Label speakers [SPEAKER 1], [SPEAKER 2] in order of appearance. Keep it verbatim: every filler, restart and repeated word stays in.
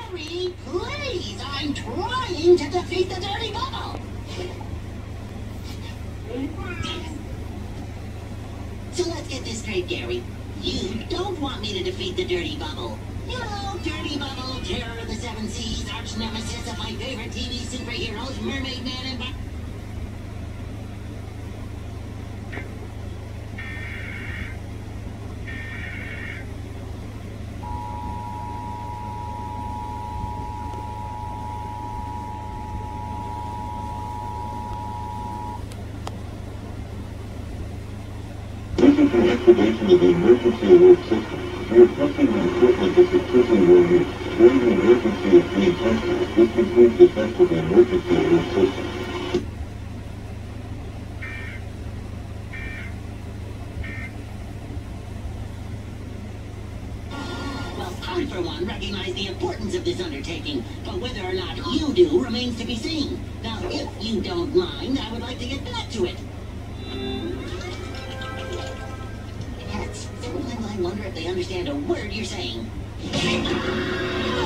[SPEAKER 1] Gary, please, I'm trying to defeat the dirty bubble. So let's get this straight, Gary. You don't want me to defeat the dirty bubble. You know, dirty bubble, terror of the seven seas, arch nemesis of my favorite T V superheroes, Mermaid Man and...
[SPEAKER 2] This is the activation of the emergency alert system. We are testing the equipment that is currently will use. When the emergency is being tested, this concludes the test of the emergency alert system.
[SPEAKER 1] Well, I, for one, recognize the importance of this undertaking, but whether or not you do remains to be seen. Now, if you don't mind, I would like to get back to it. Sometimes I wonder if they understand a word you're saying.